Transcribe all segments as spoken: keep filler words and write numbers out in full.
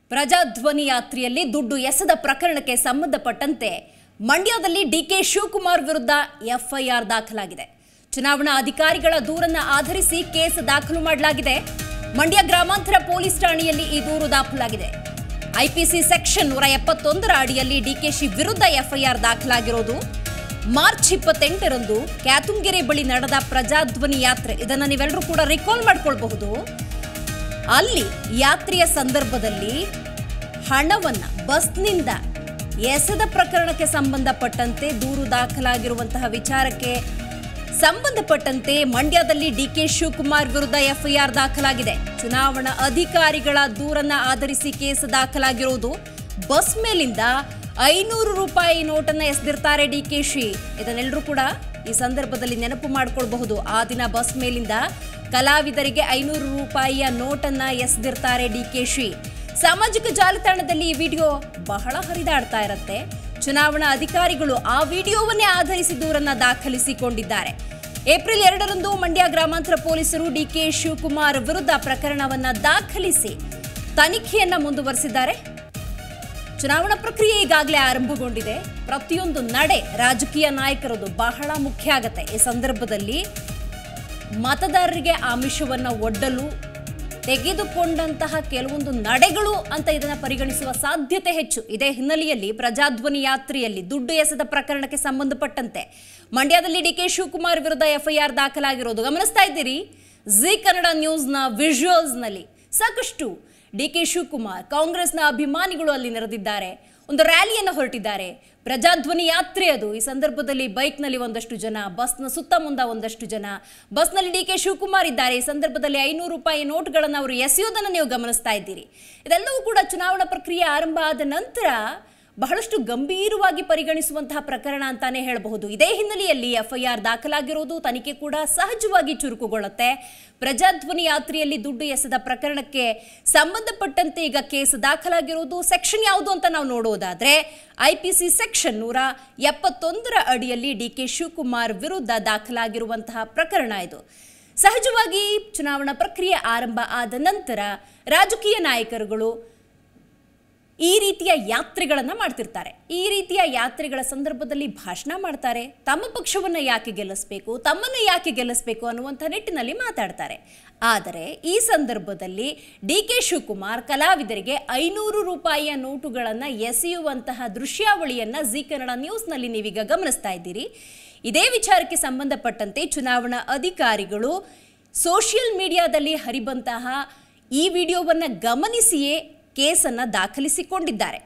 ಪ್ರಜಾಧ್ವನಿ ಯಾತ್ರೆಯಲ್ಲಿ ದುಡ್ಡು ಎಸೆದ ಪ್ರಕರಣಕ್ಕೆ ಸಂಬಂಧಪಟ್ಟಂತೆ ಮಂಡ್ಯದಲ್ಲಿ ಡಿಕೆ ಶಿವಕುಮಾರ್ ವಿರುದ್ಧ ಎಫ್ಐಆರ್ ದಾಖಲಾಗಿದೆ. ಚುನಾವಣಾ ಅಧಿಕಾರಿಗಳ ದೂರನ್ನು ಆಧರಿಸಿ ಕೇಸ್ ದಾಖಲು ಮಾಡಲಾಗಿದೆ. ಮಂಡ್ಯ ಗ್ರಾಮಾಂತರ ಪೊಲೀಸ್ ಠಾಣೆಯಲ್ಲಿ ಈ ದೂರು ದಾಖಲಾಗಿದೆ. ಐಪಿಸಿ ಸೆಕ್ಷನ್ ನೂರ ಎಪ್ಪತ್ತೊಂದರ ಅಡಿಯಲ್ಲಿ ಡಿಕೆಶಿ ವಿರುದ್ಧ ಎಫ್ಐಆರ್ ದಾಖಲಾಗಿರೋದು. ಮಾರ್ಚ್ ಇಪ್ಪತ್ತೆಂಟರಂದು ಕ್ಯಾತುಂಗೆರೆ ಬಳಿ ನಡೆದ ಪ್ರಜಾಧ್ವನಿ ಯಾತ್ರೆ, ಇದನ್ನು ನೀವೆಲ್ಲರೂ ಕೂಡ ರಿಕಾಲ್ ಮಾಡಿಕೊಳ್ಳಬಹುದು. ಅಲ್ಲಿ ಯಾತ್ರೆಯ ಸಂದರ್ಭದಲ್ಲಿ ಹಣವನ್ನ ಬಸ್ನಿಂದ ಎಸೆದ ಪ್ರಕರಣಕ್ಕೆ ಸಂಬಂಧಪಟ್ಟಂತೆ ದೂರು ದಾಖಲಾಗಿರುವಂತಹ ವಿಚಾರಕ್ಕೆ ಸಂಬಂಧಪಟ್ಟಂತೆ ಮಂಡ್ಯದಲ್ಲಿ ಡಿಕೆ ಶಿವಕುಮಾರ್ ವಿರುದ್ಧ ಎಫ್ಐಆರ್ ದಾಖಲಾಗಿದೆ. ಚುನಾವಣಾ ಅಧಿಕಾರಿಗಳ ದೂರನ್ನ ಆಧರಿಸಿ ಕೇಸ್ ದಾಖಲಾಗಿರುವುದು. ಬಸ್ ಮೇಲಿಂದ ಐನೂರು ರೂಪಾಯಿ ನೋಟನ್ನ ಎಸೆದಿರ್ತಾರೆ ಡಿಕೆಶಿ. ಇದನ್ನೆಲ್ಲರೂ ಕೂಡ ಈ ಸಂದರ್ಭದಲ್ಲಿ ನೆನಪು ಮಾಡಿಕೊಳ್ಳಬಹುದು. ಆ ದಿನ ಬಸ್ ಮೇಲಿಂದ ಕಲಾವಿದರಿಗೆ ಐನೂರು ರೂಪಾಯಿಯ ನೋಟನ್ನ ಎಸೆದಿರ್ತಾರೆ ಡಿಕೆಶಿ. ಸಾಮಾಜಿಕ ಜಾಲತಾಣದಲ್ಲಿ ಈ ವಿಡಿಯೋ ಬಹಳ ಹರಿದಾಡ್ತಾ ಇರುತ್ತೆ. ಚುನಾವಣಾ ಅಧಿಕಾರಿಗಳು ಆ ವಿಡಿಯೋವನ್ನೇ ಆಧರಿಸಿ ದೂರನ್ನ ದಾಖಲಿಸಿಕೊಂಡಿದ್ದಾರೆ. ಏಪ್ರಿಲ್ ಎರಡರಂದು ಮಂಡ್ಯ ಗ್ರಾಮಾಂತರ ಪೊಲೀಸರು ಡಿಕೆ ಶಿವಕುಮಾರ್ ವಿರುದ್ಧ ಪ್ರಕರಣವನ್ನ ದಾಖಲಿಸಿ ತನಿಖೆಯನ್ನ ಮುಂದುವರೆಸಿದ್ದಾರೆ. ಚುನಾವಣಾ ಪ್ರಕ್ರಿಯೆ ಈಗಾಗಲೇ ಆರಂಭಗೊಂಡಿದೆ. ಪ್ರತಿಯೊಂದು ನಡೆ ರಾಜಕೀಯ ನಾಯಕರದು ಬಹಳ ಮುಖ್ಯ ಆಗತ್ತೆ. ಈ ಸಂದರ್ಭದಲ್ಲಿ ಮತದಾರರಿಗೆ ಆಮಿಷವನ್ನು ಒಡ್ಡಲು ತೆಗೆದುಕೊಂಡಂತಹ ಕೆಲವೊಂದು ನಡೆಗಳು ಅಂತ ಇದನ್ನು ಪರಿಗಣಿಸುವ ಸಾಧ್ಯತೆ ಹೆಚ್ಚು. ಇದೇ ಹಿನ್ನೆಲೆಯಲ್ಲಿ ಪ್ರಜಾಧ್ವನಿ ಯಾತ್ರೆಯಲ್ಲಿ ದುಡ್ಡು ಎಸೆದ ಪ್ರಕರಣಕ್ಕೆ ಸಂಬಂಧಪಟ್ಟಂತೆ ಮಂಡ್ಯದಲ್ಲಿ ಡಿಕೆ ಶಿವಕುಮಾರ್ ವಿರುದ್ಧ ಎಫ್ಐಆರ್ ದಾಖಲಾಗಿರೋದು ಗಮನಿಸ್ತಾ ಇದ್ದೀರಿ. ಜಿ ಕನ್ನಡ ನ್ಯೂಸ್ನ ವಿಜುವಲ್ಸ್ನಲ್ಲಿ ಸಾಕಷ್ಟು ಡಿಕೆ ಶಿವಕುಮಾರ್ ಕಾಂಗ್ರೆಸ್ನ ಅಭಿಮಾನಿಗಳು ಅಲ್ಲಿ ನೆರೆದಿದ್ದಾರೆ. ಒಂದು ರ್ಯಾಲಿಯನ್ನು ಹೊರಟಿದ್ದಾರೆ. ಪ್ರಜಾಧ್ವನಿ ಯಾತ್ರೆ ಅದು. ಈ ಸಂದರ್ಭದಲ್ಲಿ ಬೈಕ್ನಲ್ಲಿ ಒಂದಷ್ಟು ಜನ, ಬಸ್ನ ಸುತ್ತಮುತ್ತ ಒಂದಷ್ಟು ಜನ, ಬಸ್ನಲ್ಲಿ ಡಿಕೆ ಶಿವಕುಮಾರ್ ಇದ್ದಾರೆ. ಈ ಸಂದರ್ಭದಲ್ಲಿ ಐನೂರು ರೂಪಾಯಿ ನೋಟ್ಗಳನ್ನು ಅವರು ಎಸೆಯೋದನ್ನು ನೀವು ಗಮನಿಸ್ತಾ ಇದ್ದೀರಿ. ಇದೆಲ್ಲವೂ ಕೂಡ ಚುನಾವಣಾ ಪ್ರಕ್ರಿಯೆ ಆರಂಭ ಆದ ನಂತರ ಬಹಳಷ್ಟು ಗಂಭೀರವಾಗಿ ಪರಿಗಣಿಸುವಂತಹ ಪ್ರಕರಣ ಅಂತಾನೆ ಹೇಳಬಹುದು. ಇದೇ ಹಿನ್ನೆಲೆಯಲ್ಲಿ ಎಫ್ಐಆರ್ ದಾಖಲಾಗಿರೋದು. ತನಿಖೆ ಕೂಡ ಸಹಜವಾಗಿ ಚುರುಕುಗೊಳ್ಳುತ್ತೆ. ಪ್ರಜಾಧ್ವನಿ ಯಾತ್ರೆಯಲ್ಲಿ ದುಡ್ಡು ಎಸೆದ ಪ್ರಕರಣಕ್ಕೆ ಸಂಬಂಧಪಟ್ಟಂತೆ ಈಗ ಕೇಸ್ ದಾಖಲಾಗಿರೋದು. ಸೆಕ್ಷನ್ ಯಾವುದು ಅಂತ ನಾವು ನೋಡೋದಾದ್ರೆ ಐಪಿಸಿ ಸೆಕ್ಷನ್ ನೂರ ಎಪ್ಪತ್ತೊಂದರ ಅಡಿಯಲ್ಲಿ ಡಿಕೆ ಶಿವಕುಮಾರ್ ವಿರುದ್ಧ ದಾಖಲಾಗಿರುವಂತಹ ಪ್ರಕರಣ ಇದು. ಸಹಜವಾಗಿ ಚುನಾವಣಾ ಪ್ರಕ್ರಿಯೆ ಆರಂಭ ಆದ ನಂತರ ರಾಜಕೀಯ ನಾಯಕರುಗಳು ಈ ರೀತಿಯ ಯಾತ್ರೆಗಳನ್ನು ಮಾಡ್ತಿರ್ತಾರೆ. ಈ ರೀತಿಯ ಯಾತ್ರೆಗಳ ಸಂದರ್ಭದಲ್ಲಿ ಭಾಷಣ ಮಾಡ್ತಾರೆ. ತಮ್ಮ ಪಕ್ಷವನ್ನು ಯಾಕೆ ಗೆಲ್ಲಿಸಬೇಕು, ತಮ್ಮನ್ನು ಯಾಕೆ ಗೆಲ್ಲಿಸಬೇಕು ಅನ್ನುವಂಥ ನಿಟ್ಟಿನಲ್ಲಿ ಮಾತಾಡ್ತಾರೆ. ಆದರೆ ಈ ಸಂದರ್ಭದಲ್ಲಿ ಡಿ ಕೆ ಶಿವಕುಮಾರ್ ಕಲಾವಿದರಿಗೆ ಐನೂರು ರೂಪಾಯಿಯ ನೋಟುಗಳನ್ನು ಎಸೆಯುವಂತಹ ದೃಶ್ಯಾವಳಿಯನ್ನು ಜಿ ಕನ್ನಡ ನ್ಯೂಸ್ನಲ್ಲಿ ನೀವೀಗ ಗಮನಿಸ್ತಾ ಇದ್ದೀರಿ. ಇದೇ ವಿಚಾರಕ್ಕೆ ಸಂಬಂಧಪಟ್ಟಂತೆ ಚುನಾವಣಾ ಅಧಿಕಾರಿಗಳು ಸೋಷಿಯಲ್ ಮೀಡಿಯಾದಲ್ಲಿ ಹರಿಬಂತಹ ಈ ವಿಡಿಯೋವನ್ನು ಗಮನಿಸಿಯೇ ಕೇಸನ್ನು ದಾಖಲಿಸಿಕೊಂಡಿದ್ದಾರೆ.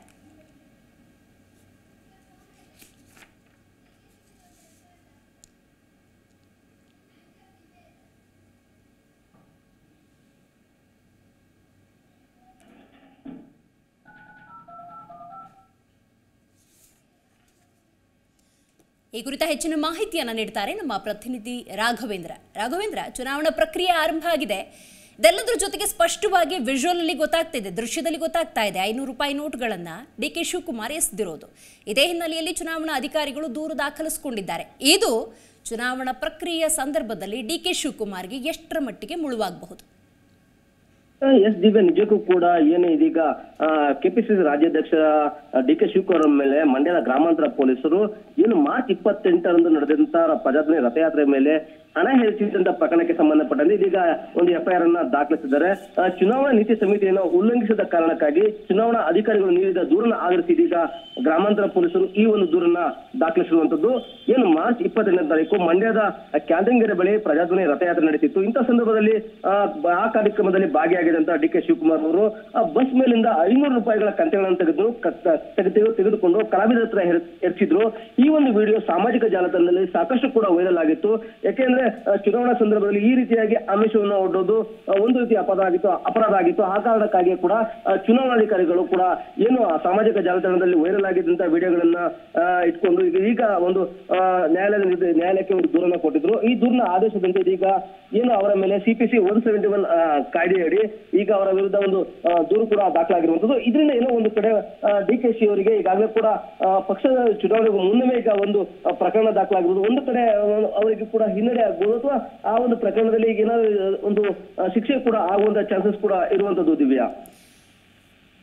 ಈ ಕುರಿತ ಹೆಚ್ಚಿನ ಮಾಹಿತಿಯನ್ನು ನೀಡ್ತಾರೆ ನಮ್ಮ ಪ್ರತಿನಿಧಿ ರಾಘವೇಂದ್ರ. ರಾಘವೇಂದ್ರ, ಚುನಾವಣಾ ಪ್ರಕ್ರಿಯೆ ಆರಂಭ ಆಗಿದೆ. ಇದೆಲ್ಲದರ ಜೊತೆಗೆ ಸ್ಪಷ್ಟವಾಗಿ ವಿಜುವಲ್ ಅಲ್ಲಿ ಗೊತ್ತಾಗ್ತಾ ಇದೆ, ದೃಶ್ಯದಲ್ಲಿ ಗೊತ್ತಾಗ್ತಾ ಇದೆ ಐನೂರು ರೂಪಾಯಿ ನೋಟ್ಗಳನ್ನು ಡಿ ಕೆ ಶಿವಕುಮಾರ್ ಎಸೆದಿರೋದು. ಇದೇ ಹಿನ್ನೆಲೆಯಲ್ಲಿ ಚುನಾವಣಾ ಅಧಿಕಾರಿಗಳು ದೂರು ದಾಖಲಿಸಿಕೊಂಡಿದ್ದಾರೆ. ಇದು ಚುನಾವಣಾ ಪ್ರಕ್ರಿಯೆಯ ಸಂದರ್ಭದಲ್ಲಿ ಡಿ ಕೆ ಶಿವಕುಮಾರ್ಗೆ ಎಷ್ಟರ ಮಟ್ಟಿಗೆ ಮುಳುವಾಗಬಹುದು? ಎಸ್ ದಿವ್ಯ, ನಿಜಕ್ಕೂ ಕೂಡ ಏನು ಇದೀಗ ಕೆಪಿಸಿಸಿ ರಾಜ್ಯಾಧ್ಯಕ್ಷ ಡಿ ಕೆ ಶಿವಕುಮಾರ್ ಮೇಲೆ ಮಂಡ್ಯದ ಗ್ರಾಮಾಂತರ ಪೊಲೀಸರು ಏನು ಮಾರ್ಚ್ ಇಪ್ಪತ್ತೆಂಟರಂದು ನಡೆದಂತ ಪ್ರಜಾಧ್ವನಿ ರಥಯಾತ್ರೆ ಮೇಲೆ ಹಣ ಹೆಚ್ಚಿಸಿದಂತ ಪ್ರಕರಣಕ್ಕೆ ಸಂಬಂಧಪಟ್ಟಂತೆ ಇದೀಗ ಒಂದು ಎಫ್ಐಆರ್ ಅನ್ನ ದಾಖಲಿಸಿದ್ದಾರೆ. ಚುನಾವಣಾ ನೀತಿ ಸಮಿತಿಯನ್ನು ಉಲ್ಲಂಘಿಸಿದ ಕಾರಣಕ್ಕಾಗಿ ಚುನಾವಣಾ ಅಧಿಕಾರಿಗಳು ನೀಡಿದ ದೂರನ್ನ ಆಧರಿಸಿ ಇದೀಗ ಗ್ರಾಮಾಂತರ ಪೊಲೀಸರು ಈ ಒಂದು ದೂರನ್ನ ದಾಖಲಿಸಿರುವಂತದ್ದು. ಏನು ಮಾರ್ಚ್ ಇಪ್ಪತ್ತೆಂಟನೇ ತಾರೀಕು ಮಂಡ್ಯದ ಕ್ಯಾತುಂಗೆರೆ ಬಳಿ ಪ್ರಜಾಧ್ವನಿ ರಥಯಾತ್ರೆ ನಡೀತಿತ್ತು. ಇಂಥ ಸಂದರ್ಭದಲ್ಲಿ ಆ ಕಾರ್ಯಕ್ರಮದಲ್ಲಿ ಭಾಗಿಯಾಗಿದ್ದಂತ ಡಿ ಕೆ ಶಿವಕುಮಾರ್ ಅವರು ಬಸ್ ಮೇಲಿಂದ ಐನೂರು ರೂಪಾಯಿಗಳ ಕಂತೆಗಳನ್ನು ತೆಗೆದು ತೆಗೆದುಕೊಂಡು ಕಲಾವಿದರ ಹತ್ರ ಎರಚಿದ್ರು. ಈ ಒಂದು ವಿಡಿಯೋ ಸಾಮಾಜಿಕ ಜಾಲತಾಣದಲ್ಲಿ ಸಾಕಷ್ಟು ಕೂಡ ವೈರಲ್ ಆಗಿತ್ತು. ಯಾಕೆಂದ್ರೆ ಚುನಾವಣಾ ಸಂದರ್ಭದಲ್ಲಿ ಈ ರೀತಿಯಾಗಿ ಆಮಿಷವನ್ನು ಒಡ್ಡೋದು ಒಂದು ರೀತಿಯ ಅಪರಾಧ ಆಗಿತ್ತು ಅಪರಾಧ ಆಗಿತ್ತು ಆ ಕಾರಣಕ್ಕಾಗಿ ಕೂಡ ಚುನಾವಣಾಧಿಕಾರಿಗಳು ಕೂಡ ಏನು ಸಾಮಾಜಿಕ ಜಾಲತಾಣದಲ್ಲಿ ವೈರಲ್ ಆಗಿದ್ದಂತಹ ವಿಡಿಯೋಗಳನ್ನ ಇಟ್ಕೊಂಡು ಈಗ ಒಂದು ನ್ಯಾಯಾಲಯದ ನ್ಯಾಯಾಲಯಕ್ಕೆ ಒಂದು ದೂರನ್ನ ಕೊಟ್ಟಿದ್ರು. ಈ ದೂರನ ಆದೇಶದಂತೆ ಈಗ ಏನು ಅವರ ಮೇಲೆ ಸಿಪಿಸಿ ಒನ್ ಸೆವೆಂಟಿ ಒನ್ ಕಾಯ್ದೆಯಡಿ ಈಗ ಅವರ ವಿರುದ್ಧ ಒಂದು ದೂರು ಕೂಡ ದಾಖಲಾಗಿರುವಂತದ್ದು. ಇದರಿಂದ ಏನೋ ಒಂದು ಕಡೆ ಡಿ ಕೆ ಶಿ ಅವರಿಗೆ ಈಗಾಗಲೇ ಕೂಡ ಪಕ್ಷದ ಚುನಾವಣೆಗೂ ಮುನ್ನವೇ ಈಗ ಒಂದು ಪ್ರಕರಣ ದಾಖಲಾಗಿರುವುದು. ಒಂದು ಕಡೆ ಅವರಿಗೆ ಕೂಡ ಹಿನ್ನಡೆ ಆಗ್ಬೋದು ಅಥವಾ ಆ ಒಂದು ಪ್ರಕರಣದಲ್ಲಿ ಈಗ ಏನಾದ್ರು ಒಂದು ಶಿಕ್ಷೆ ಕೂಡ ಆಗುವಂತ ಚಾನ್ಸಸ್ ಕೂಡ ಇರುವಂತದ್ದು. ದಿವ್ಯಾ,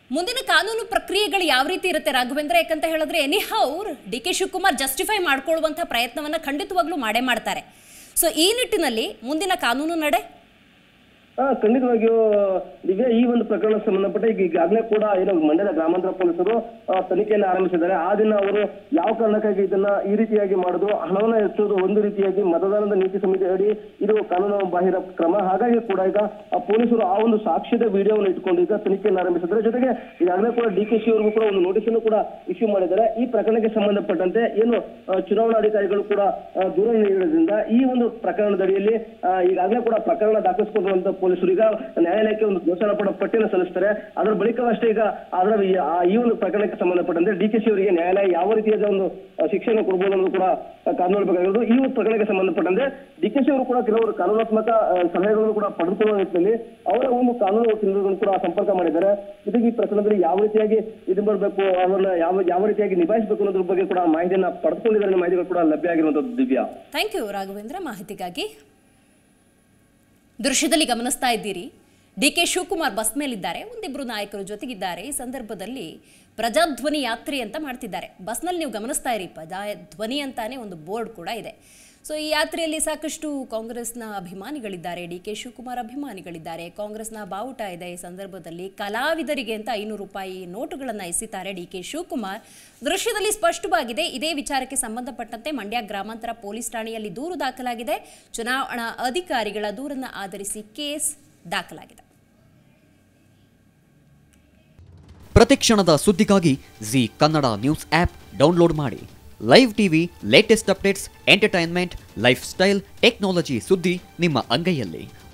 ಮುಂದಿನ ಕಾನೂನು ಪ್ರಕ್ರಿಯೆಗಳು ಯಾವ ರೀತಿ ಇರುತ್ತೆ ರಾಘವೇಂದ್ರ? ಯಾಕಂತ ಹೇಳಿದ್ರೆ ಎನಿಹೌ ಡಿ ಕೆ ಶಿವಕುಮಾರ್ ಜಸ್ಟಿಫೈ ಮಾಡ್ಕೊಳ್ಳುವಂಥ ಪ್ರಯತ್ನವನ್ನ ಖಂಡಿತವಾಗ್ಲೂ ಮಾಡೇ ಮಾಡ್ತಾರೆ. ಸೊ ಈ ನಿಟ್ಟಿನಲ್ಲಿ ಮುಂದಿನ ಕಾನೂನು ನಡೆ ಹಾ ಖಂಡಿತವಾಗಿಯೂ ದಿವ್ಯಾ, ಈ ಒಂದು ಪ್ರಕರಣ ಸಂಬಂಧಪಟ್ಟ ಈಗ ಈಗಾಗಲೇ ಕೂಡ ಏನು ಮಂಡ್ಯದ ಗ್ರಾಮಾಂತರ ಪೊಲೀಸರು ತನಿಖೆಯನ್ನು ಆರಂಭಿಸಿದ್ದಾರೆ. ಆ ದಿನ ಅವರು ಯಾವ ಕಾರಣಕ್ಕಾಗಿ ಇದನ್ನ ಈ ರೀತಿಯಾಗಿ ಮಾಡುದು, ಹಣವನ್ನ ಹೆಚ್ಚುವುದು ಒಂದು ರೀತಿಯಾಗಿ ಮತದಾನದ ನೀತಿ ಸಮಿತಿ ಅಡಿ ಇದು ಕಾನೂನು ಬಾಹಿರ ಕ್ರಮ. ಹಾಗಾಗಿ ಕೂಡ ಈಗ ಪೊಲೀಸರು ಆ ಒಂದು ಸಾಕ್ಷ್ಯದ ವಿಡಿಯೋವನ್ನು ಇಟ್ಕೊಂಡು ಈಗ ತನಿಖೆಯನ್ನು ಆರಂಭಿಸಿದ್ದಾರೆ. ಜೊತೆಗೆ ಈಗಾಗಲೇ ಕೂಡ ಡಿ ಕೆ ಶಿ ಅವರಿಗೂ ಕೂಡ ಒಂದು ನೋಟಿಸ್ ಅನ್ನು ಕೂಡ ಇಶ್ಯೂ ಮಾಡಿದ್ದಾರೆ. ಈ ಪ್ರಕರಣಕ್ಕೆ ಸಂಬಂಧಪಟ್ಟಂತೆ ಏನು ಚುನಾವಣಾಧಿಕಾರಿಗಳು ಕೂಡ ದೂರ ನೀಡಿದ್ರಿಂದ ಈ ಒಂದು ಪ್ರಕರಣದಡಿಯಲ್ಲಿ ಈಗಾಗಲೇ ಕೂಡ ಪ್ರಕರಣ ದಾಖಲಿಸಿಕೊಳ್ಳುವಂತ ಪೊಲೀಸರು ಈಗ ನ್ಯಾಯಾಲಯಕ್ಕೆ ಒಂದು ದೋಷಾರೋಪಣ ಪಟ್ಟಿಯನ್ನು ಸಲ್ಲಿಸ್ತಾರೆ. ಅದರ ಬಳಿಕವಷ್ಟೇ ಈಗ ಅದರ ಈ ಒಂದು ಪ್ರಕರಣಕ್ಕೆ ಸಂಬಂಧಪಟ್ಟಂತೆ ಡಿ ಕೆ ಶಿ ಅವರಿಗೆ ನ್ಯಾಯಾಲಯ ಯಾವ ರೀತಿಯಾದ ಒಂದು ಶಿಕ್ಷೆಯನ್ನು ಕೊಡಬಹುದು ಅನ್ನೋದು ಕೂಡ ಕಾನೂನುಬೇಕಾಗಿರೋದು. ಈ ಒಂದು ಪ್ರಕರಣಕ್ಕೆ ಸಂಬಂಧಪಟ್ಟಂತೆ ಡಿ ಕೆ ಶಿ ಅವರು ಕೂಡ ಕೆಲವರು ಕಾನೂನಾತ್ಮಕ ಸಲಹೆಗಳನ್ನು ಕೂಡ ಪಡೆದುಕೊಳ್ಳುವ ನಿಟ್ಟಿನಲ್ಲಿ ಅವರ ಒಂದು ಕಾನೂನು ವಕೀಲರುಗಳನ್ನು ಕೂಡ ಸಂಪರ್ಕ ಮಾಡಿದ್ದಾರೆ. ಜೊತೆಗೆ ಈ ಪ್ರಕರಣದಲ್ಲಿ ಯಾವ ರೀತಿಯಾಗಿ ಇದು ಮಾಡಬೇಕು, ಅವರನ್ನ ಯಾವ ಯಾವ ರೀತಿಯಾಗಿ ನಿಭಾಯಿಸಬೇಕು ಅನ್ನೋದ್ರ ಬಗ್ಗೆ ಕೂಡ ಮಾಹಿತಿಯನ್ನ ಪಡೆದುಕೊಂಡಿದ್ದಾರೆ, ಮಾಹಿತಿಗಳು ಕೂಡ ಲಭ್ಯ ಆಗಿರುವಂತದ್ದು. ದಿವ್ಯಾ, ಥ್ಯಾಂಕ್ ಯು ರಾಘವೇಂದ್ರ ಮಾಹಿತಿಗಾಗಿ. ದೃಶ್ಯದಲ್ಲಿ ಗಮನಿಸ್ತಾ ಇದ್ದೀರಿ, ಡಿ ಕೆ ಶಿವಕುಮಾರ್ ಬಸ್ ಮೇಲಿದ್ದಾರೆ, ಒಂದಿಬ್ಬರು ನಾಯಕರು ಜೊತೆಗಿದ್ದಾರೆ. ಈ ಸಂದರ್ಭದಲ್ಲಿ ಪ್ರಜಾಧ್ವನಿ ಯಾತ್ರೆ ಅಂತ ಮಾಡ್ತಿದ್ದಾರೆ. ಬಸ್ನಲ್ಲಿ ನೀವು ಗಮನಿಸ್ತಾ ಇರಿ, ಪ್ರಜಾಧ್ವನಿ ಅಂತಾನೆ ಒಂದು ಬೋರ್ಡ್ ಕೂಡ ಇದೆ. ಸೊ ಈ ಯಾತ್ರೆಯಲ್ಲಿ ಸಾಕಷ್ಟು ಕಾಂಗ್ರೆಸ್ನ ಅಭಿಮಾನಿಗಳಿದ್ದಾರೆ, ಡಿ ಕೆ ಶಿವಕುಮಾರ್ ಅಭಿಮಾನಿಗಳಿದ್ದಾರೆ, ಕಾಂಗ್ರೆಸ್ನ ಬಾವುಟ ಇದೆ. ಈ ಸಂದರ್ಭದಲ್ಲಿ ಕಲಾವಿದರಿಗೆ ಅಂತ ಐನೂರು ರೂಪಾಯಿ ನೋಟುಗಳನ್ನು ಎಸೆತಾರೆ ಡಿ ಕೆ ಶಿವಕುಮಾರ್. ದೃಶ್ಯದಲ್ಲಿ ಸ್ಪಷ್ಟವಾಗಿದೆ. ಇದೇ ವಿಚಾರಕ್ಕೆ ಸಂಬಂಧಪಟ್ಟಂತೆ ಮಂಡ್ಯ ಗ್ರಾಮಾಂತರ ಪೊಲೀಸ್ ಠಾಣೆಯಲ್ಲಿ ದೂರು ದಾಖಲಾಗಿದೆ. ಚುನಾವಣಾ ಅಧಿಕಾರಿಗಳ ದೂರನ್ನು ಆಧರಿಸಿ ಕೇಸ್ ದಾಖಲಾಗಿದೆ. ಪ್ರತಿಕ್ಷಣದ ಸುದ್ದಿಗಾಗಿ Zee Kannada news app download ಮಾಡಿ. Live TV, latest updates, entertainment, lifestyle, technology ಸುದ್ದಿ ನಿಮ್ಮ ಅಂಗೈಯಲ್ಲಿ.